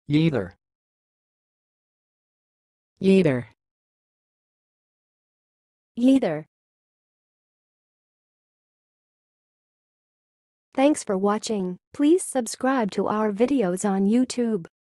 yeather, yeather, yeather. Thanks for watching. Please subscribe to our videos on YouTube.